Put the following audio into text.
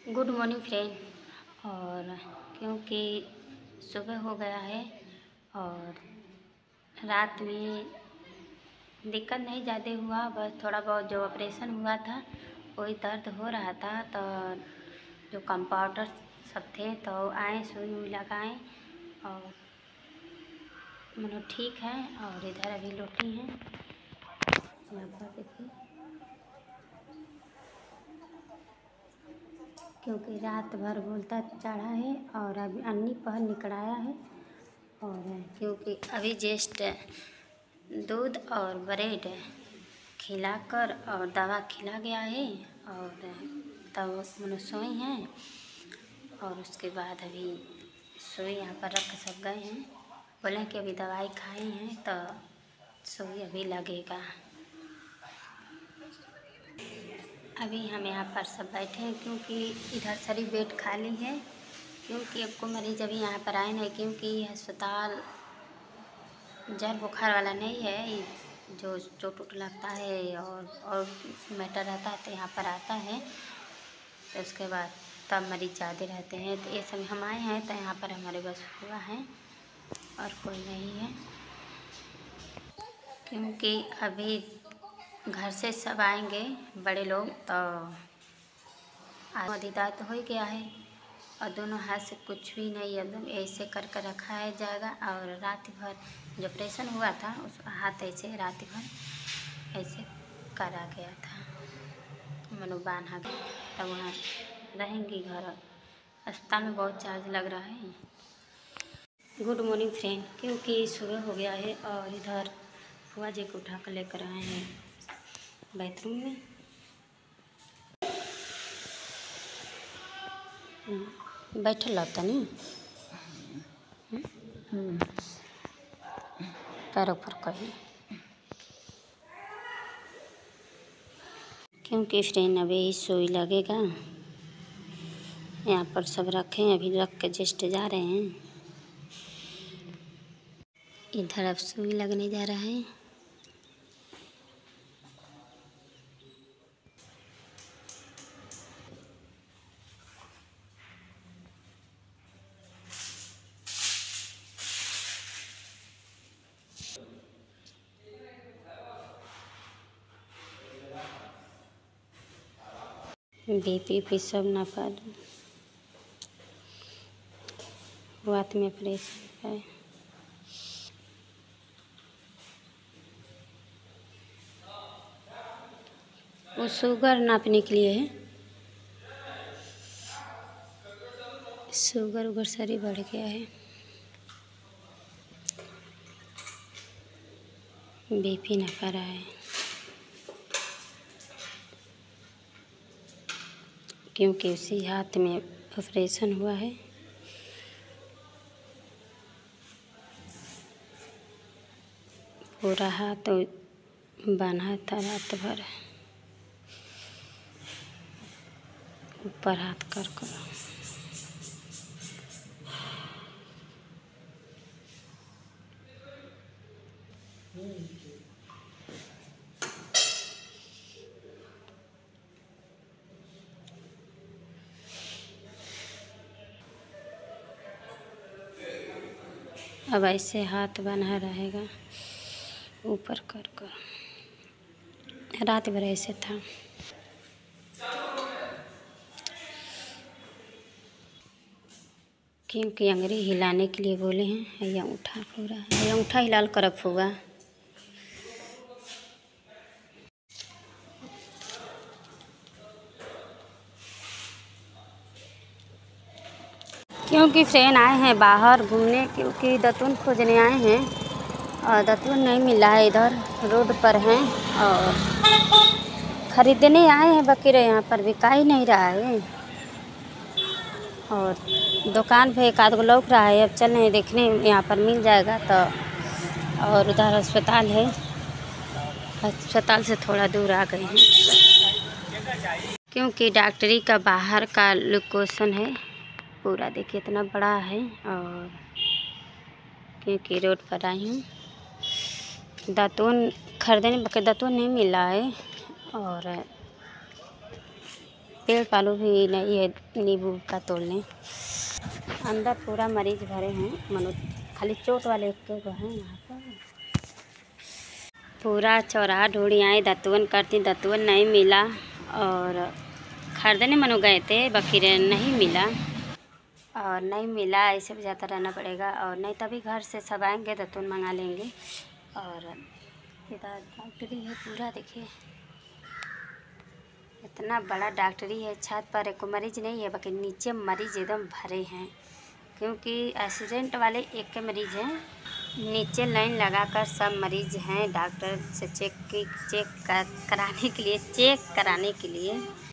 Good morning friend. और क्योंकि सुबह हो गया है और रात में दिक्कत नहीं ज़्यादा हुआ, बस थोड़ा बहुत जो ऑपरेशन हुआ था वही दर्द हो रहा था। तो जो कंपाउंडर सब थे तो आए, सुई वुई लगाएँ और मतलब ठीक है। और इधर अभी लोटी हैं, यहाँ पर देखिए, क्योंकि रात भर बोलता चढ़ा है और अभी अन्नी पहन निकल आया है। और क्योंकि अभी जस्ट दूध और ब्रेड खिलाकर और दवा खिला गया है और तब मैंने सोई हैं। और उसके बाद अभी सोई यहाँ पर रख सब गए हैं, बोले कि अभी दवाई खाई हैं तो सोई अभी लगेगा। अभी हम यहाँ पर सब बैठे हैं क्योंकि इधर सारी बेड खाली है, क्योंकि आपको मरीज अभी यहाँ पर आए नहीं, क्योंकि अस्पताल जर बुखार वाला नहीं है। ये जो चोट वोट लगता है और मैटर रहता है तो यहाँ पर आता है, तो उसके बाद तब मरीज ज़्यादा रहते हैं। तो ये समय हम आए हैं तो यहाँ पर हमारे बस हुआ है और कोई नहीं है, क्योंकि अभी घर से सब आएंगे बड़े लोग तो दीदार तो हो ही गया है और दोनों हाथ से कुछ भी नहीं, एकदम ऐसे कर कर रखा है जाएगा। और रात भर जो ऑपरेशन हुआ था उस हाथ ऐसे रात भर ऐसे करा गया था, मनो बांधा गया। तब वहाँ रहेंगी घर, अस्पताल में बहुत चार्ज लग रहा है। गुड मॉर्निंग फ्रेंड, क्योंकि सुबह हो गया है और इधर फुआ जी को उठा कर लेकर आए हैं बाथरूम में। बैठल रहता नहीं पैरों पर कहीं, क्योंकि फ्रेंड अभी सुई लगेगा। यहाँ पर सब रखे हैं, अभी रख के जस्ट जा रहे हैं। इधर अब सुई लगने जा रहा है। बीपी सब नापा, हाथ में प्रेशर है। वो शुगर नापने के लिए है, शुगर उगर सारी बढ़ गया है। बीपी नापा रहा है, क्योंकि उसी हाथ में ऑपरेशन हुआ है। पूरा हाथ बांधा था रात भर, ऊपर हाथ कर कर। अब ऐसे हाथ बना रहेगा ऊपर कर कर, रात भर ऐसे था। क्योंकि अंगुरी हिलाने के लिए बोले हैं, या अंगूठा पूरा है, या अंगूठा हिलाल करफ होगा। क्योंकि फ्रेंड आए हैं बाहर घूमने, क्योंकि दतून खोजने आए हैं और दतून नहीं मिला है, इधर रोड पर हैं और खरीदने आए हैं। बकरे यहाँ पर बिका ही नहीं रहा है और दुकान पे एक आध गो लौक रहा है। अब चलें देखने, यहाँ पर मिल जाएगा तो। और उधर अस्पताल है, अस्पताल से थोड़ा दूर आ गए हैं, क्योंकि डॉक्टरी का बाहर का लोकेशन है पूरा। देखिए इतना बड़ा है। और क्योंकि रोड पर आई हूँ, दातून खरीदने, बकरे दातून नहीं मिला है और पेड़ पालू भी नहीं है नींबू का तोड़ने। अंदर पूरा मरीज भरे हैं, मनो खाली चोट वाले के को हैं यहाँ पर। पूरा चौराहा ढूंढी आई, दतवन करती, दतवन नहीं मिला और खरीदने मनो गए थे, बकीरे नहीं मिला और नहीं मिला, ऐसे भी जाता रहना पड़ेगा। और नहीं तभी घर से सब आएंगे दतवन मंगा लेंगे। और इधर डॉक्टरी है पूरा, देखिए इतना बड़ा डॉक्टरी है। छत पर एक मरीज नहीं है, बाकी नीचे मरीज एकदम भरे हैं, क्योंकि एक्सीडेंट वाले एक के मरीज हैं। नीचे लाइन लगाकर सब मरीज हैं डॉक्टर से चेक कराने के लिए।